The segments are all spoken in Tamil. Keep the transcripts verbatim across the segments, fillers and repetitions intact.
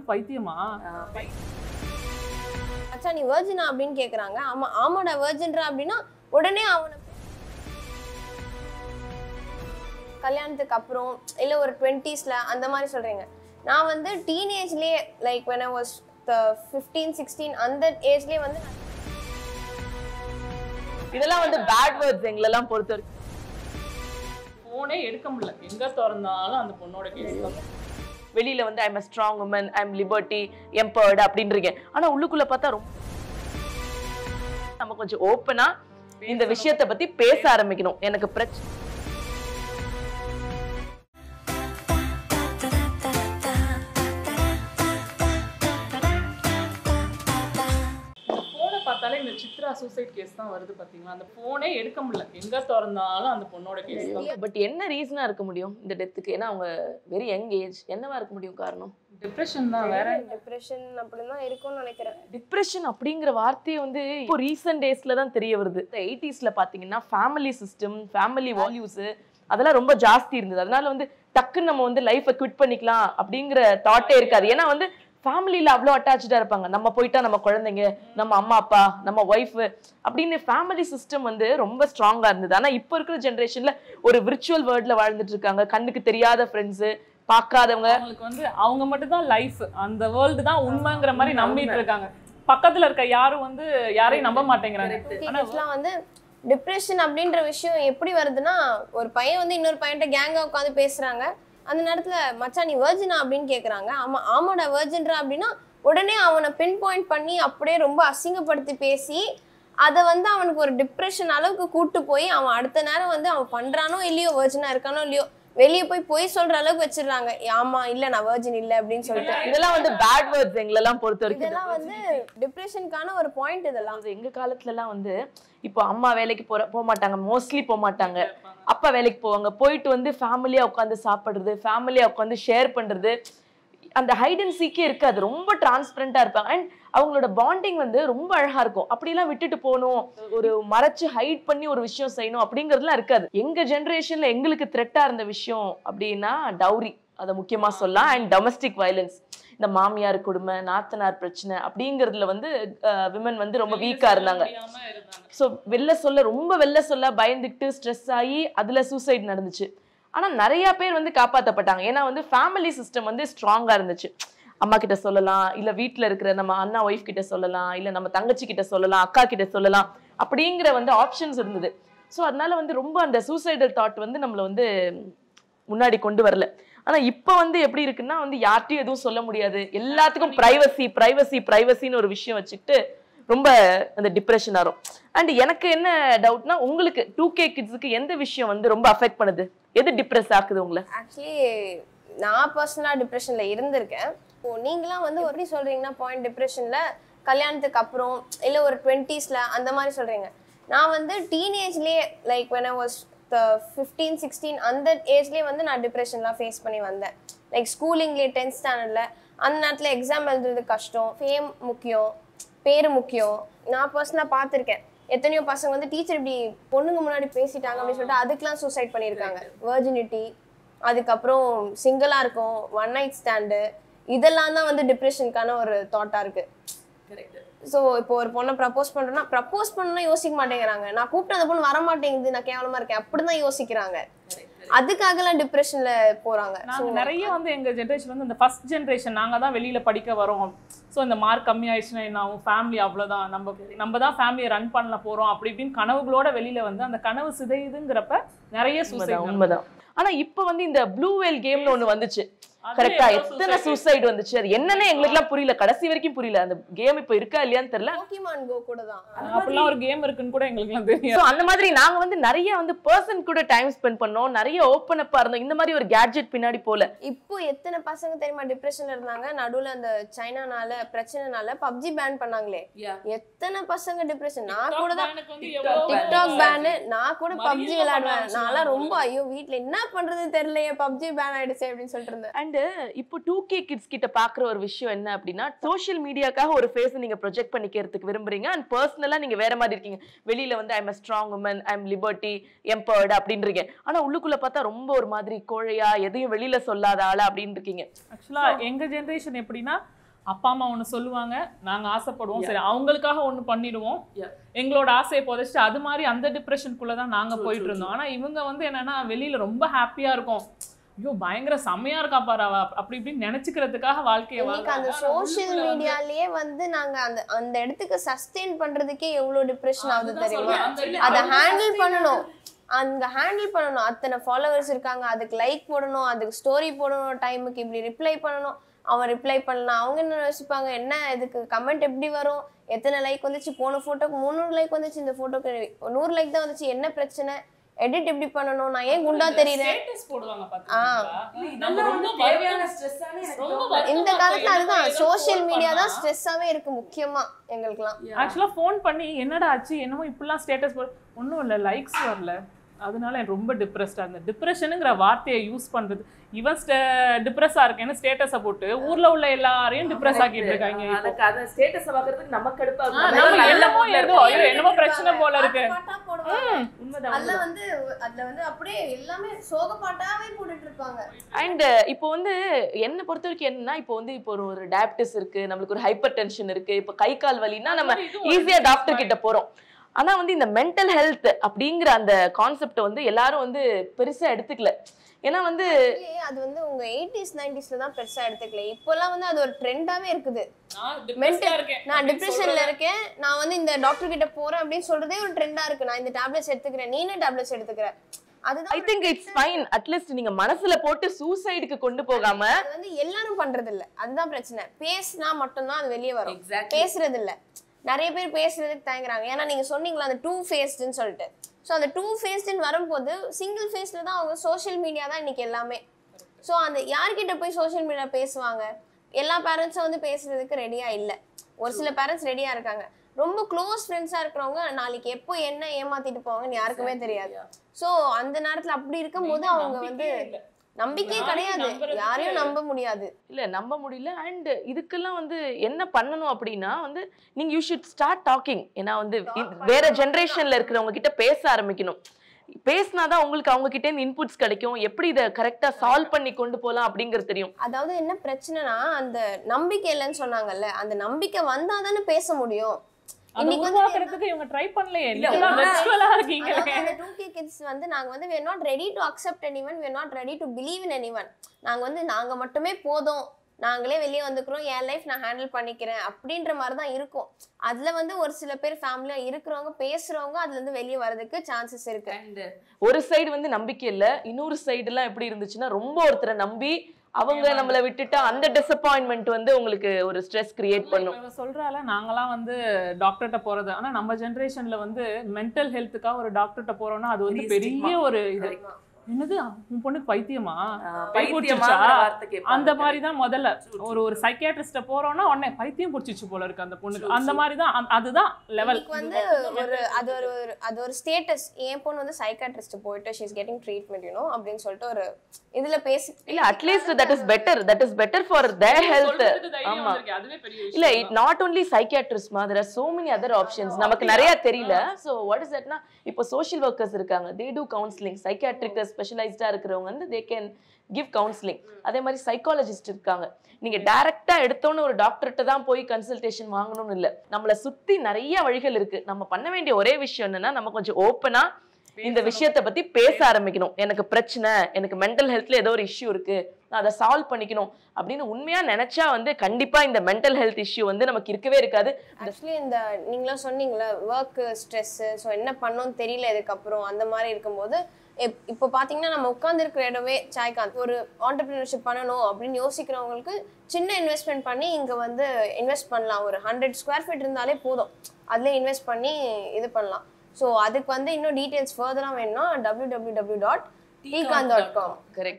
பைத்தியமா? அச்சா நீ வெர்ஜினா அப்படின்னு கேக்குறாங்க. ஆமா ஆமாடா வெர்ஜின்ரா அப்படின்னா உடனே அவனை கல்யாணத்துக்கு அப்புறம் இல்ல ஒரு டுவெண்ட்டிஸ்ல அந்த மாதிரி சொல்றீங்க. நான் வந்து டீனேஜ்லயே like when I was fifteen sixteen அந்த ஏஜ்லயே வந்து இதெல்லாம் வந்து பேட் வேர்ட்ஸ் எங்களெல்லாம் பொறுத்தவரைக்கும். போனே எடுக்க முடியல, எங்க திறந்தாலும் அந்த பொண்ணோட கேஸ் தான். வெளியில வந்து I am a strong woman, I am liberty empowered அப்படின்றீங்க. ஆனா உள்ளுக்குள்ள பார்த்தா ரொம்ப நம்ம கொஞ்சம் ஓப்பனா இந்த விஷயத்தை பத்தி பேச ஆரம்பிக்கணும். எனக்கு பிரச்சனை பார்த்தாலே இந்த சித்ரா சூசைட் கேஸ் தான் வருது பாத்தீங்களா? அந்த போனே எடுக்க முடியல, எங்க திறந்தாலும் அந்த பொண்ணோட கேஸ் தான். பட் என்ன ரீசனா இருக்க முடியும் இந்த டெத்துக்கு? ஏன்னா அவங்க வெரி யங் ஏஜ். என்னவா இருக்க முடியும் காரணம்? டிப்ரெஷன் தான். வேற டிப்ரெஷன் அப்படிதான் இருக்கும்னு நினைக்கிறேன். டிப்ரெஷன் அப்படிங்கிற வார்த்தையை வந்து இப்போ ரீசன்ட் டேஸ்ல தான் தெரிய வருது. எயிட்டிஸ்ல பாத்தீங்கன்னா ஃபேமிலி சிஸ்டம், ஃபேமிலி வேல்யூஸ் அதெல்லாம் ரொம்ப ஜாஸ்தி இருந்தது. அதனால வந்து டக்குன்னு நம்ம வந்து லைஃபை குவிட் பண்ணிக்கலாம் அப்படிங்கிற தாட்டே இருக்காது. ஏன்னா வந்து ஃபேமிலியில அவ்வளோ அட்டாச்சா இருப்பாங்க. நம்ம போயிட்டா நம்ம குழந்தைங்க, நம்ம அம்மா அப்பா, நம்ம ஒய்ஃப் அப்படின்னு ஃபேமிலி சிஸ்டம் வந்து ரொம்ப ஸ்ட்ராங்கா இருந்தது. ஆனா இப்போ இருக்கிற ஜென்ரேஷன்ல ஒரு விர்ச்சுவல் வேர்ல்ட்ல வாழ்ந்துட்டு இருக்காங்க. கண்ணுக்கு தெரியாத ஃப்ரெண்ட்ஸ், பார்க்காதவங்க. அவங்களுக்கு வந்து அவங்க மட்டும் தான் லைஃப், அந்த வேர்ல்டு தான் உண்மைங்கிற மாதிரி நம்பிட்டு இருக்காங்க. பக்கத்துல இருக்க யாரும் வந்து யாரையும் நம்ப மாட்டேங்கிறாங்க. ஆனா வந்து டிப்ரெஷன் அப்படின்ற விஷயம் எப்படி வருதுன்னா, ஒரு பையன் வந்து இன்னொரு பையன்கிட்ட கேங்கா உட்காந்து பேசுறாங்க. அந்த நேரத்துல மச்சான் நீ வெர்ஜினா அப்படின்னு கேக்குறாங்க. ஆமா ஆமாடா வெர்ஜின்ரா அப்படின்னா உடனே அவனை பின் பாயிண்ட் பண்ணி அப்படியே ரொம்ப அசிங்கப்படுத்தி பேசி அதை வந்து அவனுக்கு ஒரு டிப்ரெஷன் அளவுக்கு கூட்டு போய் அவன் அடுத்த நேரம் வந்து அவன் பண்றானோ இல்லையோ, வெர்ஜினா இருக்கானோ இல்லையோ, வெளியே போய் பொய் சொல்ற அளவுக்கு வச்சிருக்காங்க. ஆமா இல்ல நான் வெர்ஜின் இல்ல அப்படின்னு சொல்லிட்டு. இதெல்லாம் வந்து பேட் வேர்ட்ஸ் எங்களெல்லாம் பொறுத்த வரைக்கும். இதெல்லாம் வந்து டிப்ரெஷனுக்கான ஒரு பாயிண்ட். இதெல்லாம் எங்க காலத்துல எல்லாம் வந்து இப்போ அம்மா வேலைக்கு போற போக மாட்டாங்க, மோஸ்ட்லி போக மாட்டாங்க. அப்பா வேலைக்கு போவாங்க. போயிட்டு வந்து ஃபேமிலியா உட்காந்து சாப்பிடுறது, ஃபேமிலியா உட்காந்து ஷேர் பண்றது, அந்த ஹைட் அண்ட் சீக்கே இருக்காது. ரொம்ப டிரான்ஸ்பரண்டா இருப்பாங்க. அண்ட் அவங்களோட பாண்டிங் வந்து ரொம்ப அழகா இருக்கும். அப்படிலாம் விட்டுட்டு போகணும், ஒரு மறைச்சு ஹைட் பண்ணி ஒரு விஷயம் செய்யணும் அப்படிங்கிறதுலாம் இருக்காது. எங்க ஜென்ரேஷன்ல எங்களுக்கு த்ரெட்டா இருந்த விஷயம் அப்படின்னா டவுரி, அதை முக்கியமா சொல்லலாம். அண்ட் டொமஸ்டிக் வயலன்ஸ், இந்த மாமியார் கொடுமை, நாத்தனார் பிரச்சனை அப்படிங்கிறதுல வந்து விமன் வந்து ரொம்ப வீக்கா இருந்தாங்க. ஸோ வெளில சொல்ல ரொம்ப வெளில சொல்ல பயந்துக்கிட்டு ஸ்ட்ரெஸ் ஆகி அதுல சூசைட் நடந்துச்சு. ஆனா நிறைய பேர் வந்து காப்பாற்றப்பட்டாங்க. ஏன்னா வந்து ஃபேமிலி சிஸ்டம் வந்து ஸ்ட்ராங்கா இருந்துச்சு. அம்மா கிட்ட சொல்லலாம், இல்ல வீட்டுல இருக்கிற நம்ம அண்ணா ஒய்ஃப் கிட்ட சொல்லலாம், இல்ல நம்ம தங்கச்சி கிட்ட சொல்லலாம், அக்கா கிட்ட சொல்லலாம் அப்படிங்கிற வந்து ஆப்ஷன்ஸ் இருந்தது. ஸோ அதனால வந்து ரொம்ப அந்த சூசைடல் தாட் வந்து நம்மள வந்து முன்னாடி கொண்டு வரல. ஆனா இப்ப வந்து எப்படி இருக்குன்னா வந்து யார்ட்டையும் எதுவும் சொல்ல முடியாது, எல்லாத்துக்கும் பிரைவசி பிரைவசி பிரைவசின்னு ஒரு விஷயம் வச்சுக்கிட்டு ரொம்ப அந்த டிப்ரெஷன் ஆகும். அண்ட் எனக்கு என்ன டவுட்னா, உங்களுக்கு டூ கே கிட்ஸுக்கு எந்த விஷயம் வந்து ரொம்ப அஃபெக்ட் பண்ணுது? எது டிப்ரெஸ் ஆக்குது உங்களை? ஆக்சுவலி நான் பர்சனலா டிப்ரெஷன்ல இருந்திருக்கேன். இப்போ நீங்களாம் வந்து எப்படி சொல்றீங்கன்னா பாயிண்ட் டிப்ரெஷன்ல கல்யாணத்துக்கு அப்புறம் இல்ல ஒரு டுவெண்ட்டிஸ்ல அந்த மாதிரி சொல்றீங்க. நான் வந்து டீனேஜ்லயே like when I was fifteen sixteen அந்த ஏஜ்லயே வந்து நான் டிப்ரெஷன்லாம் ஃபேஸ் பண்ணி வந்தேன். லைக் ஸ்கூலிங்லேயே டென்த் ஸ்டாண்டர்ட்ல அந்த நேரத்தில் எக்ஸாம் எழுதுறது கஷ்டம், ஃபேம் முக்கியம், பேரு முக்கியம். நான் பர்சனலாக பார்த்துருக்கேன் எத்தனையோ பசங்க வந்து டீச்சர் இப்படி பொண்ணுங்க முன்னாடி பேசிட்டாங்க அப்படின்னு சொல்லிட்டு அதுக்கெலாம் சூசைட் பண்ணியிருக்காங்க. வெர்ஜினிட்டி, அதுக்கப்புறம் சிங்கிளாக இருக்கும், ஒன் நைட் ஸ்டாண்டு, இதெல்லாம் தான் வந்து டிப்ரெஷனுக்கான ஒரு தாட்டாக இருக்கு. ஸோ இப்போ ஒரு பொண்ணை ப்ரப்போஸ் பண்ணுறோன்னா ப்ரப்போஸ் பண்ணணும்னா யோசிக்க மாட்டேங்கிறாங்க. நான் கூப்பிட்டு அந்த பொண்ணு வர மாட்டேங்குது, நான் கேவலமாக இருக்கேன் அப்படிதான் யோசிக்கிறாங்க. அதுக்காகலாம் டிப்ரெஷன்ல போறாங்க. நாங்க நிறைய வந்து எங்க ஜெனரேஷன் வந்து இந்த ஃபர்ஸ்ட் ஜெனரேஷன், நாங்க தான் வெளியில படிக்க வரோம், ஸோ இந்த மார்க் கம்மி ஆயிடுச்சுன்னா என்ன ஆகும், ஃபேமிலி அவ்வளோதான், நம்ம நம்ம தான் ஃபேமிலியை ரன் பண்ண போறோம் அப்படி இப்படின்னு கனவுகளோட வெளியில வந்து அந்த கனவு சிதையுதுங்கிறப்ப நிறைய சூசைட். உண்மைதான். ஆனா இப்ப வந்து இந்த ப்ளூ வேல் கேம்னு ஒண்ணு வந்துச்சு. கரெக்ட்டா? எத்தனை சூசைட் வந்துச்சு, அது என்னன்னு எங்களுக்கு எல்லாம் புரியல, கடைசி வரைக்கும் புரியல. அந்த கேம் இப்ப இருக்கா இல்லையான்னு தெரியல. போக்கிமான் கோ கூட தான் அப்படிலாம் ஒரு கேம் இருக்குன்னு கூட எங்களுக்கு எல்லாம் தெரியும். சோ அந்த மாதிரி நாங்க வந்து நிறைய வந்து பர்சன் கூட டைம் ஸ்பெண்ட் பண்ணோம், நிறைய ஓப்பன் அப்பா இருந்தோம். இந்த மாதிரி ஒரு கேட்ஜெட் பின்னாடி போல. இப்போ எத்தனை பசங்க தெரியுமா டிப்ரெஷன்ல இருந்தாங்க? நடுவுல அந்த சைனானால பிரச்சனைனால பப்ஜி பேன் பண்ணாங்களே, எத்தனை பசங்க டிப்ரெஷன். நான் கூட தான் டிக்டாக் பேன், நான் கூட பப்ஜி விளையாடுவேன். நான்லாம் ரொம்ப ஐயோ வீட்டுல என்ன பண்றது தெரியலையே, பப்ஜி பேன் ஆயிடுச்சு அப்படின்னு சொல்லிட்டு இருந்தேன். அண்ட் அண்ட் இப்போ டூ கே கிட்ஸ் கிட்ட பாக்குற ஒரு விஷயம் என்ன அப்படின்னா சோஷியல் மீடியாக்காக ஒரு ஃபேஸ் நீங்க ப்ரொஜெக்ட் பண்ணிக்கிறதுக்கு விரும்புறீங்க அண்ட் பர்சனலா நீங்க வேற மாதிரி இருக்கீங்க. வெளியில வந்து I'm a strong woman, I'm liberty, empowered அப்படின்றீங்க. ஆனா உள்ளுக்குள்ள பார்த்தா ரொம்ப ஒரு மாதிரி கோழையா எதையும் வெளியில சொல்லாத ஆளா அப்படின்னு இருக்கீங்க. ஆக்சுவலா எங்க ஜெனரேஷன் எப்படின்னா அப்பா அம்மா ஒண்ணு சொல்லுவாங்க, நாங்க ஆசைப்படுவோம், சரி அவங்களுக்காக ஒண்ணு பண்ணிடுவோம், எங்களோட ஆசையை புதைச்சிட்டு அது மாதிரி அந்த டிப்ரெஷனுக்குள்ளதான் நாங்க போயிட்டு இருந்தோம். ஆனா இவங்க வந்து என்னன்னா வெளியில ரொம்ப ஹாப்பியா இருக்கும், ஐயோ பயங்கர செம்மையா இருக்கா பாரு அவ அப்படி இப்படின்னு நினைச்சுக்கிறதுக்காக வாழ்க்கையை இன்னைக்கு அந்த சோஷியல் மீடியாலயே வந்து நாங்க அந்த அந்த இடத்துக்கு சஸ்டெயின் பண்றதுக்கே எவ்வளவு டிப்ரெஷன் ஆகுது தெரியுமா? அதை ஹேண்டில் பண்ணணும், அங்க ஹேண்டில் பண்ணணும். அத்தனை ஃபாலோவர்ஸ் இருக்காங்க, அதுக்கு லைக் போடணும், அதுக்கு ஸ்டோரி போடணும், டைமுக்கு இப்படி ரிப்ளை பண்ணணும், அவன் ரிப்ளை பண்ணலாம், அவங்க என்ன யோசிப்பாங்க, என்ன இதுக்கு கமெண்ட் எப்படி வரும், எத்தனை லைக் வந்துச்சு, போன போட்டோக்கு முந்நூறு லைக் வந்துச்சு, இந்த போட்டோக்கு நூறு லைக் தான் வந்துச்சு, என்ன பிரச்சனை, எடிட் எப்படி பண்ணணும், நான் ஏன் குண்டா தெரியறேன். இந்த காலத்துல அதுதான் சோஷியல் மீடியா தான் ஸ்ட்ரெஸ்ஸாவே இருக்கு முக்கியமா எங்களுக்குலாம். ஆக்சுவலா ஃபோன் பண்ணி என்னடா ஆச்சு, என்னமோ இப்படிலாம் ஸ்டேட்டஸ் போடு, ஒன்றும் இல்லை லைக்ஸ் வரல, அதனால ரொம்ப டிப்ரெஸ்டா இருந்தேன். டிப்ரெஷனுங்கிற வார்த்தையை யூஸ் பண்றது, இவன் டிப்ரெஸ்ஸா இருக்கேன்னு ஸ்டேட்டஸை போட்டு ஊர்ல உள்ள எல்லாரையும் டிப்ரெஸ் ஆக்கிட்டு இருக்காங்க. என்னமோ ஏதோ என்னமோ பிரச்சனை போல இருக்கு. அதுல வந்து அதுல வந்து அப்படியே எல்லாமே சோக பாட்டாவே போட்டுட்டு இருப்பாங்க. அண்ட் இப்போ வந்து என்ன பொறுத்த வரைக்கும் என்னன்னா, இப்போ வந்து இப்போ ஒரு டயபிட்டிஸ் இருக்கு, நம்மளுக்கு ஒரு ஹைப்பர் டென்ஷன் இருக்கு, இப்போ கை கால் வலின்னா நம்ம ஈஸியா டாக்டர் கிட்ட போறோம். ஆனா வந்து இந்த மென்டல் ஹெல்த் அப்படிங்கிற அந்த கான்செப்ட் வந்து எல்லாரும் வந்து பெருசா எடுத்துக்கல. ஏன்னா வந்து அது வந்து உங்க எயிட்டிஸ் நைன்டிஸ்ல தான் பெருசா எடுத்துக்கல, இப்போலாம் வந்து அது ஒரு ட்ரெண்டாவே இருக்குது. நான் டிப்ரெஷன்ல இருக்கேன், நான் வந்து இந்த டாக்டர் கிட்ட போறேன் அப்படின்னு சொல்றதே ஒரு ட்ரெண்டா இருக்கு. நான் இந்த டேப்லெட்ஸ் எடுத்துக்கிறேன், நீ என்ன டேப்லெட்ஸ் எடுத்துக்கிற, அதுதான் I think it's fine. At least நீங்க மனசுல போட்டு சூசைடுக்கு கொண்டு போகாம, அது வந்து எல்லாரும் பண்றது இல்ல, அதுதான் பிரச்சனை. பேசினா மட்டும்தான் அது வெளியே வரும், பேசுறது இல்ல. நிறைய பேர் பேசுறதுக்கு தயங்குறாங்க, ஏன்னா நீங்க சொன்னீங்களா அந்த டூ ஃபேஸ்டுன்னு சொல்லிட்டு. ஸோ அந்த டூ ஃபேஸ்டுன்னு வரும்போது சிங்கிள் ஃபேஸ்ல தான் அவங்க சோஷியல் மீடியா தான் இன்னைக்கு எல்லாமே. ஸோ அந்த யார்கிட்ட போய் சோஷியல் மீடியா பேசுவாங்க? எல்லா பேரண்ட்ஸும் வந்து பேசுறதுக்கு ரெடியா இல்லை. ஒரு சில பேரண்ட்ஸ் ரெடியா இருக்காங்க. ரொம்ப க்ளோஸ் ஃப்ரெண்ட்ஸா இருக்கிறவங்க நாளைக்கு எப்போ என்ன ஏமாத்திட்டு போவாங்கன்னு யாருக்குமே தெரியாது. ஸோ அந்த நேரத்துல அப்படி இருக்கும் போது அவங்க வந்து நம்பிக்கையே கிடையாது, யாரையும் நம்ப முடியாது. இல்ல நம்ப முடியல. அண்ட் இதுக்கெல்லாம் வந்து என்ன பண்ணணும் அப்படின்னா வந்து நீங்க யூ ஷுட் ஸ்டார்ட் டாக்கிங். ஏன்னா வந்து வேற ஜெனரேஷன்ல இருக்கிறவங்க கிட்ட பேச ஆரம்பிக்கணும். பேசினாதான் உங்களுக்கு அவங்க கிட்ட இருந்து இன்புட்ஸ் கிடைக்கும், எப்படி இதை கரெக்டா சால்வ் பண்ணி கொண்டு போகலாம் அப்படிங்கிறது தெரியும். அதாவது என்ன பிரச்சனைனா அந்த நம்பிக்கை இல்லைன்னு சொன்னாங்கல்ல, அந்த நம்பிக்கை வந்தாதானே பேச முடியும். இன்னைக்கு வந்து இவங்க ட்ரை பண்ணலையே, நீங்க வெர்ச்சுவலா இருக்கீங்க. அந்த டூ கே கிட்ஸ் வந்து நாங்க வந்து we are not ready to accept anyone, we are not ready to believe in anyone. நாங்க வந்து நாங்க மட்டுமே போதும், நாங்களே வெளியே வந்துக்கிறோம், என் லைஃப் நான் ஹேண்டில் பண்ணிக்கிறேன் அப்படின்ற மாதிரி தான் இருக்கும். அதுல வந்து ஒரு சில பேர் ஃபேமிலியா இருக்கிறவங்க பேசுறவங்க அதுல இருந்து வெளியே வரதுக்கு சான்சஸ் இருக்கு. ஒரு சைடு வந்து நம்பிக்கை இல்ல, இன்னொரு சைடு எல்லாம் எப்படி இருந்துச்சுன்னா ரொம்ப ஒருத்தரை நம்பி அவங்க நம்மள விட்டுட்டா அந்த டிசப்பாயின்ட்மெண்ட் வந்து உங்களுக்கு ஒரு ஸ்ட்ரெஸ் கிரியேட் பண்ணும். சொல்றால நாங்கலாம் வந்து டாக்டர்கிட்ட போறது, ஆனா நம்ம ஜெனரேஷன்ல வந்து மென்டல் ஹெல்த்துக்காக ஒரு டாக்டர்கிட்ட போறோம்னா அது வந்து பெரிய ஒரு இது. என்னது உன் பொண்ணுக்கு பைத்தியமா, அந்த மாதிரிதான் முதல்ல ஒரு ஒரு சைக்கியாட்ரிஸ்ட போறோம்னா உடனே பைத்தியம் பிடிச்சிச்சு போல இருக்கு அந்த பொண்ணுக்கு, அந்த மாதிரிதான். அதுதான் லெவல் வந்து ஒரு அது ஒரு அது ஒரு ஸ்டேட்டஸ். என் பொண்ணு வந்து சைக்கியாட்ரிஸ்ட் போயிட்டு she is getting treatment you know அப்படின்னு சொல்லிட்டு ஒரு இதுல பேசி இல்ல at least that is better, that is better for their health. ஆமா இல்ல it not only psychiatrist ma, there are so many other options, நமக்கு நிறைய தெரியல. so what is that na, இப்போ social workers இருக்காங்க, they do counseling. psychiatric ஸ்பெஷலைஸ்டா இருக்கிறவங்க வந்து they can give counseling. அதே மாதிரி சைக்காலஜிஸ்ட் இருக்காங்க. நீங்க டைரக்டா எடுத்தோன்னு ஒரு டாக்டர்கிட்ட தான் போய் கன்சல்டேஷன் வாங்கணும்னு இல்ல, நம்மளை சுத்தி நிறைய வழிகள் இருக்கு. நம்ம பண்ண வேண்டிய ஒரே விஷயம் என்னன்னா நம்ம கொஞ்சம் ஓப்பனா இந்த விஷயத்தை பத்தி பேச ஆரம்பிக்கணும். எனக்கு பிரச்சனை, எனக்கு மென்டல் ஹெல்த்ல ஏதோ ஒரு இஷ்யூ இருக்கு, நான் அதை சால்வ் பண்ணிக்கணும் அப்படின்னு உண்மையா நினைச்சா வந்து கண்டிப்பா இந்த மென்டல் ஹெல்த் இஷ்யூ வந்து நமக்கு இருக்கவே இருக்காது. ஆக்சுவலி இந்த நீங்களும் சொன்னீங்களா ஒர்க் ஸ்ட்ரெஸ், ஸோ என்ன பண்ணணும்னு தெரியல இதுக்கப்புறம், அந்த மாதிரி இருக்கும்போது இப்போ பார்த்தீங்கன்னா நம்ம உட்காந்துருக்கிற இடமே சாய்காந்த் ஒரு ஆண்டர்பிரினர்ஷிப் பண்ணணும் அப்படின்னு யோசிக்கிறவங்களுக்கு சின்ன இன்வெஸ்ட்மெண்ட் பண்ணி இங்கே வந்து இன்வெஸ்ட் பண்ணலாம். ஒரு ஹண்ட்ரட் ஸ்கொயர் ஃபீட் இருந்தாலே போதும், அதிலே இன்வெஸ்ட் பண்ணி இது பண்ணலாம். ஸோ அதுக்கு வந்து இன்னும் டீட்டெயில்ஸ் ஃபர்தராக வேணும்னா டபிள்யூ டபிள்யூ டபிள்யூ டாட் டீகாந்த் டாட் காம். கரெக்ட்.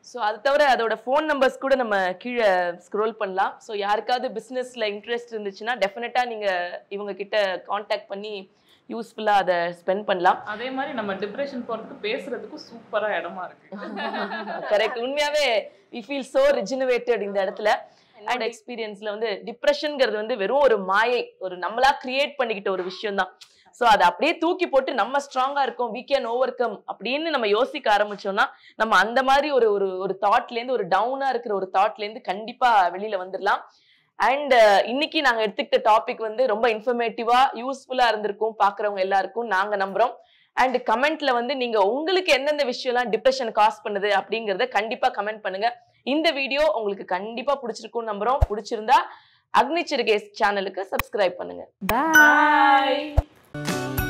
ஸோ அது தவிர அதோட ஃபோன் நம்பர்ஸ் கூட நம்ம கீழே ஸ்க்ரோல் பண்ணலாம். ஸோ யாருக்காவது பிஸ்னஸில் இன்ட்ரெஸ்ட் இருந்துச்சுன்னா டெஃபினட்டாக நீங்கள் இவங்க கிட்ட காண்டாக்ட் பண்ணி யூஸ்ஃபுல்லாக அதை ஸ்பெண்ட் பண்ணலாம். அதே மாதிரி நம்ம டிப்ரெஷன் போகிறதுக்கு பேசுறதுக்கும் சூப்பராக இடமா இருக்கு. கரெக்ட். உண்மையாகவே வி ஃபீல் ஸோ ரிஜினவேட்டட் இந்த இடத்துல. அண்ட் எக்ஸ்பீரியன்ஸ்ல வந்து டிப்ரெஷன்ங்கிறது வந்து வெறும் ஒரு மாயை, ஒரு நம்மளா கிரியேட் பண்ணிக்கிட்ட ஒரு விஷயம் தான். ஸோ அதை அப்படியே தூக்கி போட்டு நம்ம ஸ்ட்ராங்கா இருக்கோம், வி கேன் ஓவர் கம் அப்படின்னு நம்ம யோசிக்க ஆரம்பிச்சோம்னா நம்ம அந்த மாதிரி ஒரு ஒரு ஒரு தாட்ல இருந்து, ஒரு டவுனா இருக்கிற ஒரு தாட்ல இருந்து கண்டிப்பா வெளியில வந்துடலாம். அண்ட் இன்னைக்கு நாங்க எடுத்துக்கிட்ட டாபிக் வந்து ரொம்ப இன்ஃபர்மேட்டிவா யூஸ்ஃபுல்லா இருந்திருக்கும் பாக்குறவங்க எல்லாருக்கும் நாங்க நம்புறோம். அண்ட் கமெண்ட்ல வந்து நீங்க உங்களுக்கு எந்தெந்த விஷயம்லாம் டிப்ரெஷன் காஸ் பண்ணுது அப்படிங்கறத கண்டிப்பா கமெண்ட் பண்ணுங்க. இந்த வீடியோ உங்களுக்கு கண்டிப்பா பிடிச்சிருக்கும் நம்புறோம். பிடிச்சிருந்தா அக்னி சிறுகேஸ் சேனலுக்கு சப்ஸ்கிரைப் பண்ணுங்க. பாய்.